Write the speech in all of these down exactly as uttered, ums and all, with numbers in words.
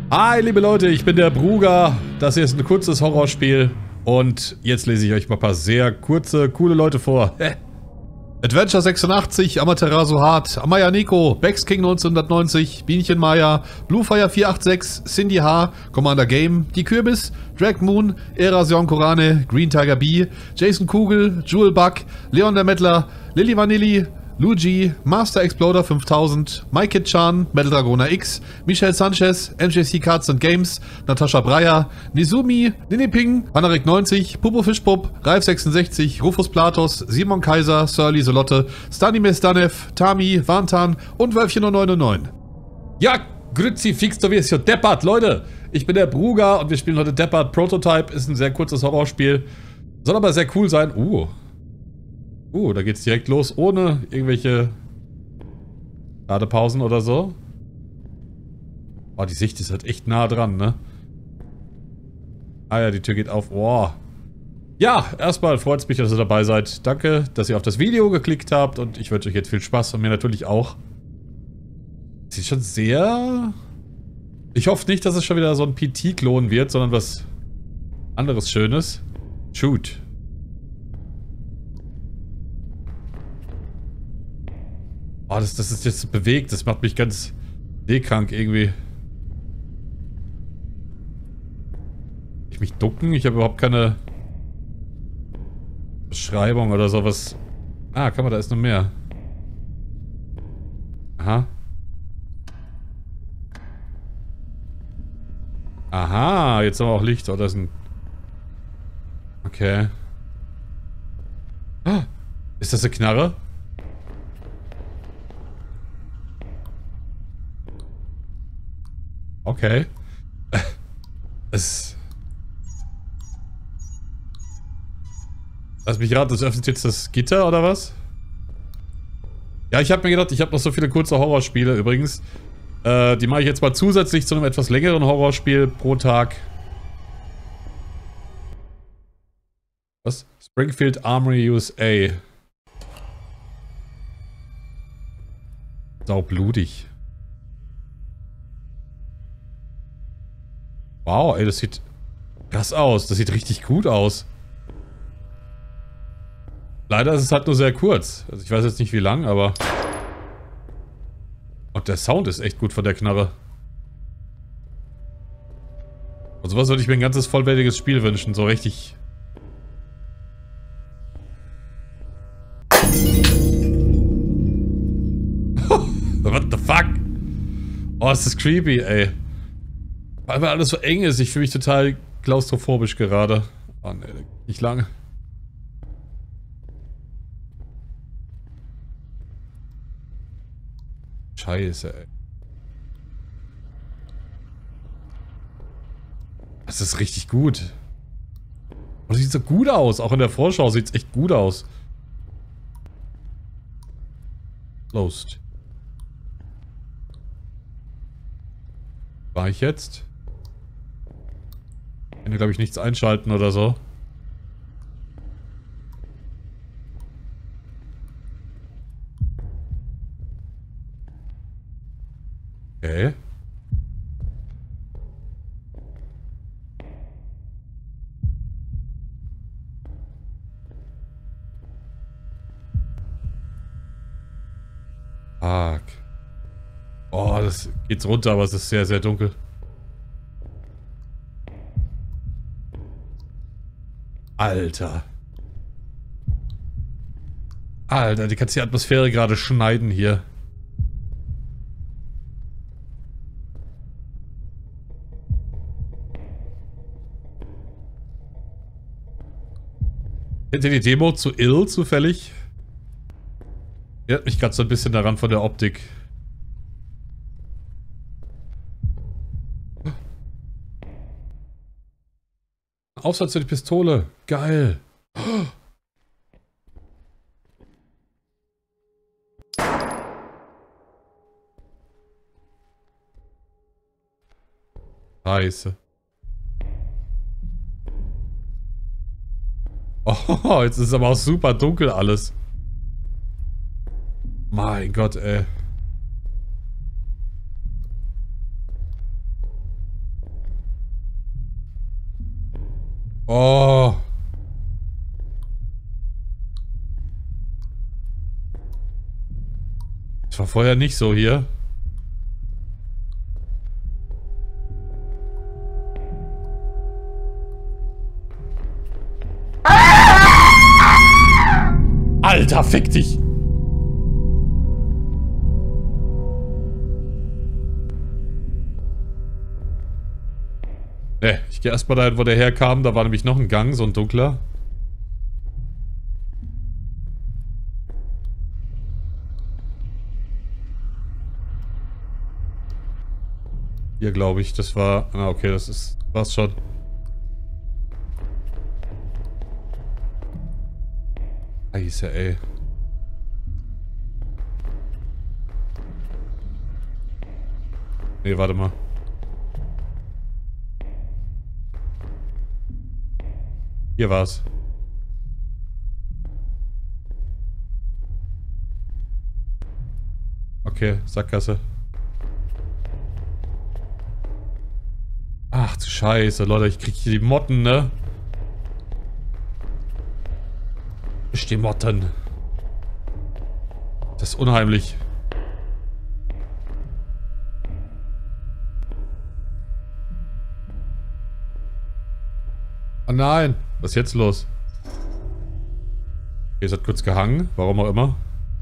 Hi liebe Leute, ich bin der Bruger. Das hier ist ein kurzes Horrorspiel. Und jetzt lese ich euch mal ein paar sehr kurze, coole Leute vor. Adventure sechsundachtzig, Amaterasu Hart, Amaya Nico, Bex King neunzehnhundertneunzig, Bienchen Maya, Bluefire vier acht sechs, Cindy H, Commander Game, Die Kürbis, Drag Moon, Erasion Korane, Green Tiger B, Jason Kugel, Jewel Buck, Leon der Mettler, Lily Vanilli, Luigi, Master Exploder fünftausend, Mike Chan, Metal Dragona X, Michelle Sanchez, M J C Cards and Games, Natascha Breyer, Nizumi, Niniping, Hanarik neunzig, Pupo Fischpop, Ralf sechsundsechzig, Rufus Platos, Simon Kaiser, Surly Solotte, Stanimir Stanev, Tami, Vantan und Wölfchen neunundneunzig. Ja, grüezi fix, du wirst ja deppert, Leute. Ich bin der Bruger und wir spielen heute Deppert. Prototype ist ein sehr kurzes Horrorspiel. Soll aber sehr cool sein. Uh. Uh, da geht's direkt los, ohne irgendwelche Ladepausen oder so. Oh, die Sicht ist halt echt nah dran, ne? Ah ja, die Tür geht auf. Oh. Ja, erstmal freut es mich, dass ihr dabei seid. Danke, dass ihr auf das Video geklickt habt und ich wünsche euch jetzt viel Spaß und mir natürlich auch. Sieht schon sehr... Ich hoffe nicht, dass es schon wieder so ein P T-Klon wird, sondern was anderes Schönes. Shoot. Oh, das, das ist jetzt bewegt. Das macht mich ganz seekrank irgendwie. Ich mich ducken? Ich habe überhaupt keine Beschreibung oder sowas. Ah, kann man, da ist noch mehr. Aha. Aha, jetzt haben wir auch Licht. Oh, da ist ein... Okay. Ah, ist das eine Knarre? Okay. Es... Lass mich raten, das öffnet jetzt das Gitter, oder was? Ja, ich habe mir gedacht, ich habe noch so viele kurze Horrorspiele übrigens. Äh, die mache ich jetzt mal zusätzlich zu einem etwas längeren Horrorspiel pro Tag. Was? Springfield Armory U S A. Saubludig. Wow, ey, das sieht krass aus. Das sieht richtig gut aus. Leider ist es halt nur sehr kurz. Also ich weiß jetzt nicht wie lang, aber... Und der Sound ist echt gut von der Knarre. Und sowas würde ich mir ein ganzes vollwertiges Spiel wünschen. So richtig... What the fuck? Oh, ist das creepy, ey. Weil alles so eng ist. Ich fühle mich total klaustrophobisch gerade. Oh ne, nicht lange. Scheiße, ey. Das ist richtig gut. Und das sieht so gut aus. Auch in der Vorschau sieht es echt gut aus. Closed. War ich jetzt? Ich kann, glaube ich, nichts einschalten oder so. Okay. Fuck. Oh, das geht's runter, aber es ist sehr, sehr dunkel. Alter. Alter, die kannst die Atmosphäre gerade schneiden hier. Kennt ihr die Demo zu Ill zufällig? Erinnert mich gerade so ein bisschen daran von der Optik. Aufsatz für die Pistole. Geil. Scheiße. Oh, jetzt ist es aber auch super dunkel alles. Mein Gott, ey. Oh. Das war vorher nicht so hier. Alter, fick dich! Ne, ich gehe erstmal dahin, wo der herkam. Da war nämlich noch ein Gang, so ein dunkler. Hier, glaube ich, das war... Ah, okay, das ist... war's schon. Scheiße, ey. Nee, warte mal. Hier war's. Okay, Sackgasse. Ach du Scheiße, Leute, ich krieg hier die Motten, ne? Ich die Motten. Das ist unheimlich. Oh nein, was ist jetzt los? Okay, es hat kurz gehangen, warum auch immer.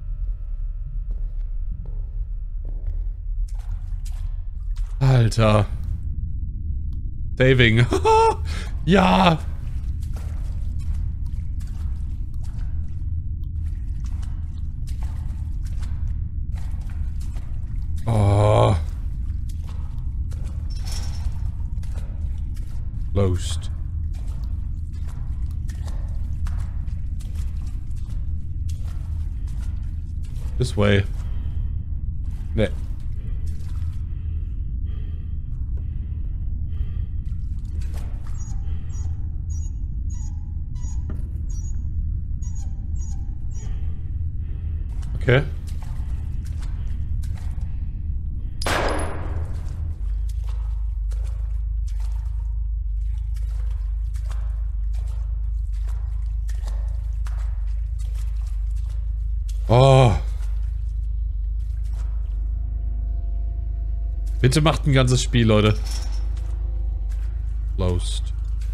Alter. Saving. Ja. Oh. Closed. This way. Nee. Okay. Oh. Bitte macht ein ganzes Spiel, Leute. Closed.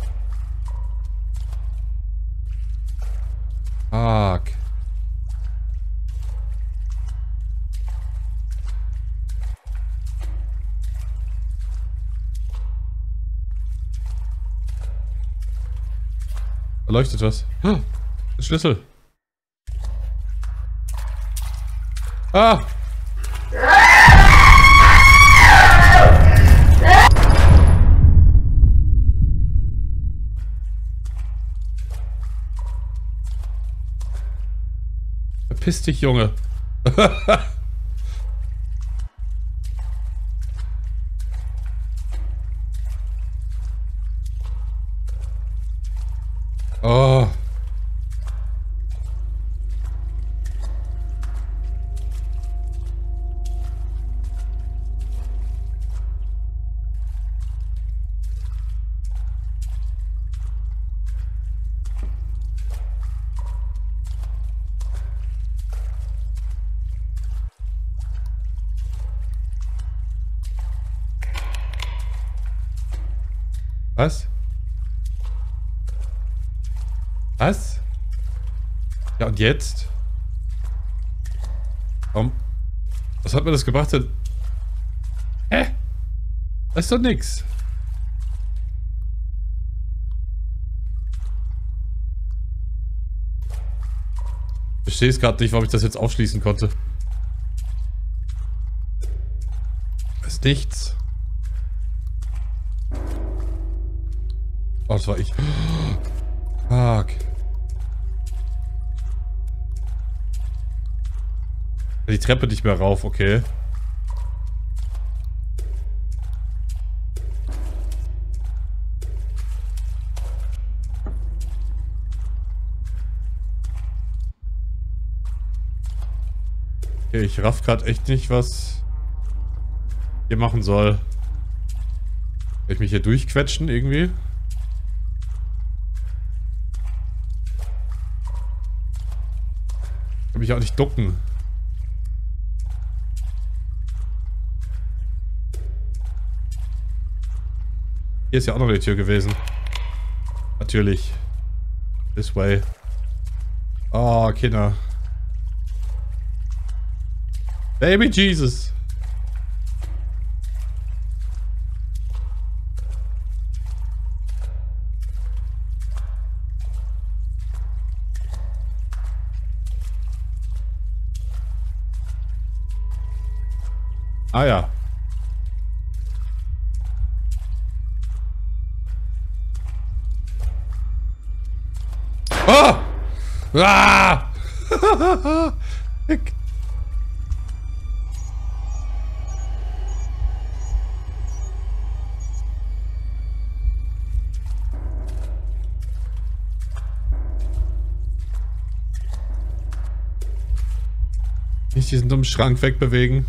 Fuck. Da leuchtet was. Ah, ein Schlüssel. Ah! Verpiss dich, Junge. Oh. Was? Was? Ja, und jetzt? Warum? Was hat mir das gebracht denn? Hä? Das ist doch nix. Ich verstehe es gerade nicht, warum ich das jetzt aufschließen konnte. Das ist nichts. Oh, das war ich. Fuck. Die Treppe nicht mehr rauf, okay. Okay, ich raff gerade echt nicht, was ich hier machen soll. Soll ich mich hier durchquetschen irgendwie? mich auch nicht ducken. Hier ist ja auch noch eine Tür gewesen. Natürlich. This way. Oh, Kinder. Baby Jesus. Ah ja. Oh! Ah! Weg. Nicht diesen dummen Schrank wegbewegen.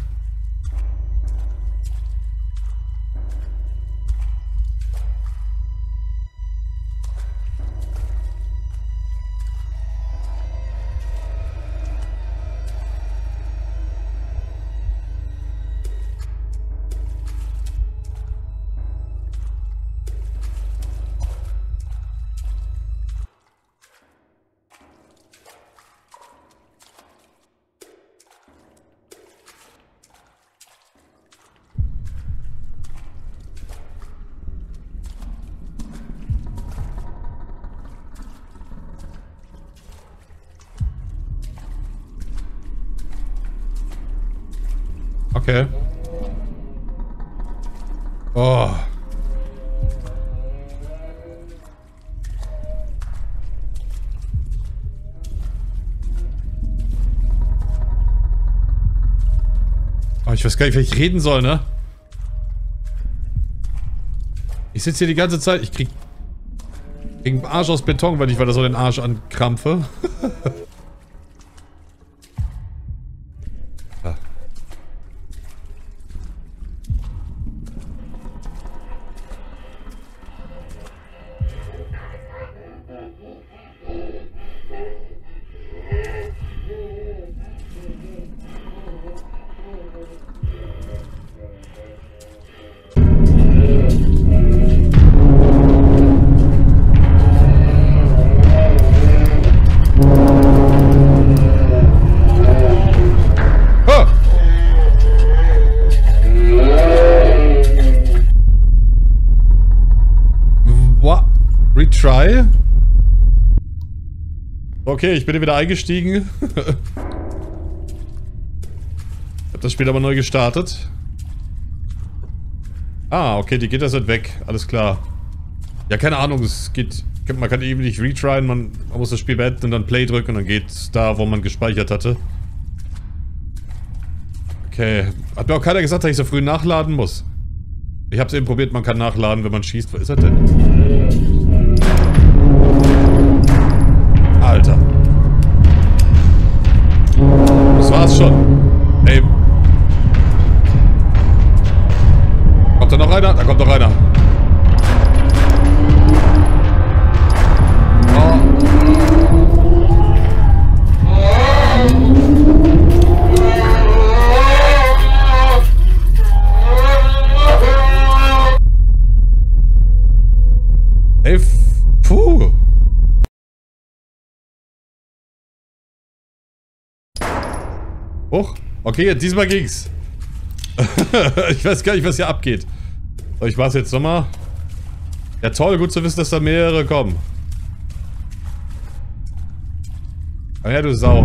Okay. Oh. Oh, ich weiß gar nicht, wie ich reden soll, ne? Ich sitze hier die ganze Zeit. Ich krieg, krieg einen Arsch aus Beton, wenn ich weiter so den Arsch ankrampfe. Ah. Retry. Okay, ich bin wieder eingestiegen. Hab das Spiel aber neu gestartet. Ah, okay, die geht das halt weg. Alles klar. Ja, keine Ahnung, es geht... Man kann eben nicht retryen, man, man muss das Spiel beenden und dann Play drücken und dann geht's da, wo man gespeichert hatte. Okay. Hat mir auch keiner gesagt, dass ich so früh nachladen muss. Ich hab's eben probiert, man kann nachladen, wenn man schießt. Wo ist er denn? Alter. Das war's schon. Ey. Kommt da noch einer? Da kommt noch einer. Ey, puh. Hoch. Okay, diesmal ging's. Ich weiß gar nicht, was hier abgeht. So, ich mach's jetzt nochmal. Ja, toll, gut zu wissen, dass da mehrere kommen. Oh ja, du Sau.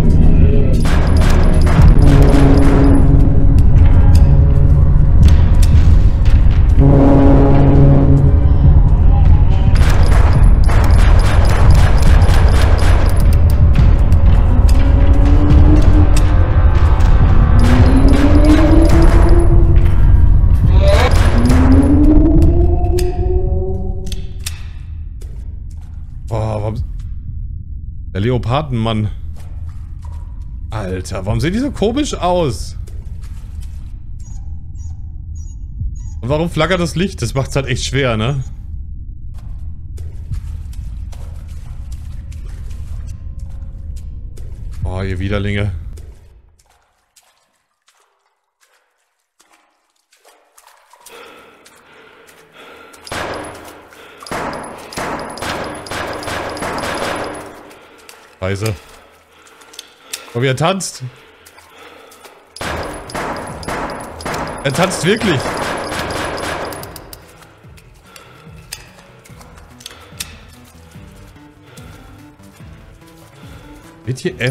Der Leopardenmann. Alter, warum sehen die so komisch aus? Und warum flackert das Licht? Das macht's halt echt schwer, ne? Oh, ihr Widerlinge. Scheiße. Oh, wie er tanzt. Er tanzt wirklich. W T F.